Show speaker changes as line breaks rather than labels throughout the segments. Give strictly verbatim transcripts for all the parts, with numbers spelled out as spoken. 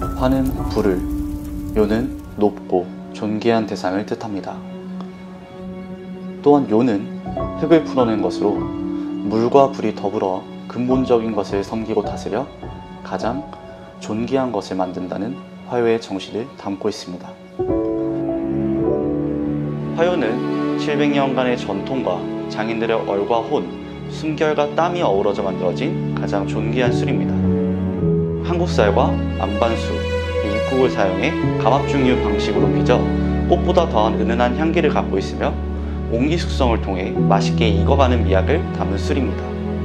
화는 불을, 요는 높고 존귀한 대상을 뜻합니다. 또한 요는 흙을 풀어낸 것으로 물과 불이 더불어 근본적인 것을 섬기고 다스려 가장 존귀한 것을 만든다는 화요의 정신을 담고 있습니다. 화요는 칠백 년간의 전통과 장인들의 얼과 혼, 숨결과 땀이 어우러져 만들어진 가장 존귀한 술입니다. 한국쌀과 안반수, 밀국을 사용해 가압증류 방식으로 빚어 꽃보다 더한 은은한 향기를 갖고 있으며 옹기 숙성을 통해 맛있게 익어가는 미학을 담은 술입니다.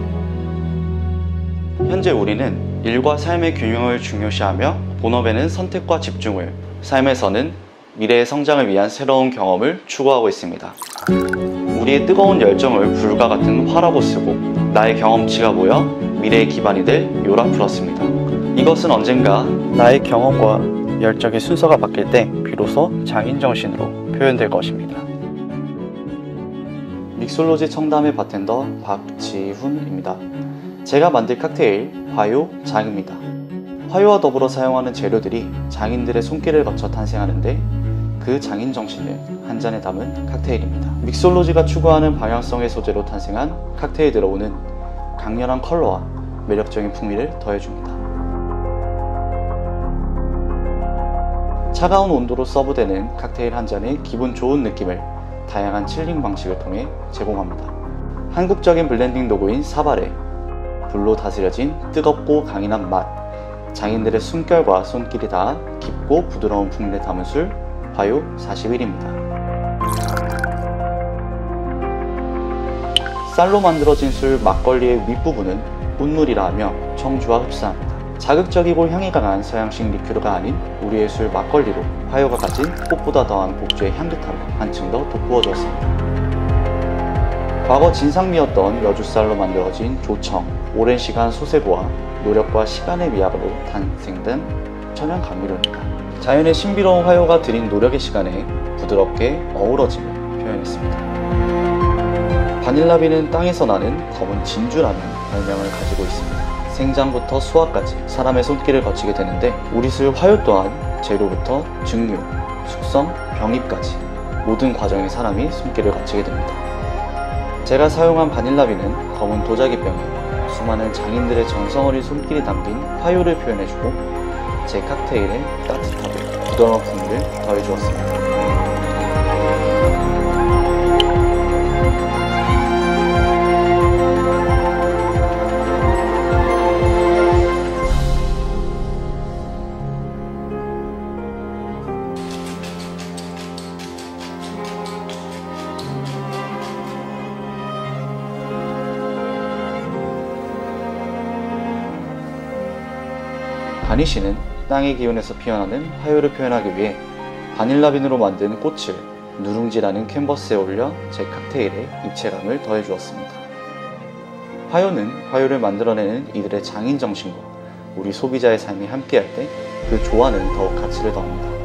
현재 우리는 일과 삶의 균형을 중요시하며 본업에는 선택과 집중을, 삶에서는 미래의 성장을 위한 새로운 경험을 추구하고 있습니다. 우리의 뜨거운 열정을 불과 같은 화라고 쓰고 나의 경험치가 모여 미래의 기반이 될 요라 풀었습니다. 이것은 언젠가 나의 경험과 열정의 순서가 바뀔 때 비로소 장인정신으로 표현될 것입니다. 믹솔로지 청담의 바텐더 박지훈입니다. 제가 만들 칵테일 화요장입니다. 화요와 더불어 사용하는 재료들이 장인들의 손길을 거쳐 탄생하는데 그 장인 정신을 한 잔에 담은 칵테일입니다. 믹솔로지가 추구하는 방향성의 소재로 탄생한 칵테일에 들어오는 강렬한 컬러와 매력적인 풍미를 더해줍니다. 차가운 온도로 서브되는 칵테일 한 잔의 기분 좋은 느낌을 다양한 칠링 방식을 통해 제공합니다. 한국적인 블렌딩 도구인 사발에 불로 다스려진 뜨겁고 강인한 맛, 장인들의 숨결과 손길이 닿아 깊고 부드러운 풍미를 담은 술 화요 사십일입니다. 쌀로 만들어진 술 막걸리의 윗부분은 꽃물이라 하며 청주와 흡사합니다. 자극적이고 향이 강한 서양식 리큐르가 아닌 우리의 술 막걸리로 화요가 가진 꽃보다 더한 곡주의 향긋함을 한층 더 돋구어 주었습니다. 과거 진상미였던 여주쌀로 만들어진 조청, 오랜 시간 소세고와 노력과 시간의 미학으로 탄생된 천연 감미료입니다. 자연의 신비로운 화요가 들인 노력의 시간에 부드럽게 어우러짐을 표현했습니다. 바닐라비는 땅에서 나는 검은 진주라는 별명을 가지고 있습니다. 생장부터 수확까지 사람의 손길을 거치게 되는데 우리 술 화요 또한 재료부터 증류, 숙성, 병입까지 모든 과정에 사람이 손길을 거치게 됩니다. 제가 사용한 바닐라비는 검은 도자기병에 수많은 장인들의 정성 어린 손길이 담긴 화요를 표현해주고 제 칵테일에 따뜻하고 부드러운 풍미를 더해주었습니다. 바니쉬는 땅의 기운에서 피어나는 화요를 표현하기 위해 바닐라빈으로 만든 꽃을 누룽지라는 캔버스에 올려 제 칵테일에 입체감을 더해주었습니다. 화요는 화요를 만들어내는 이들의 장인 정신과 우리 소비자의 삶이 함께할 때 그 조화는 더욱 가치를 더합니다.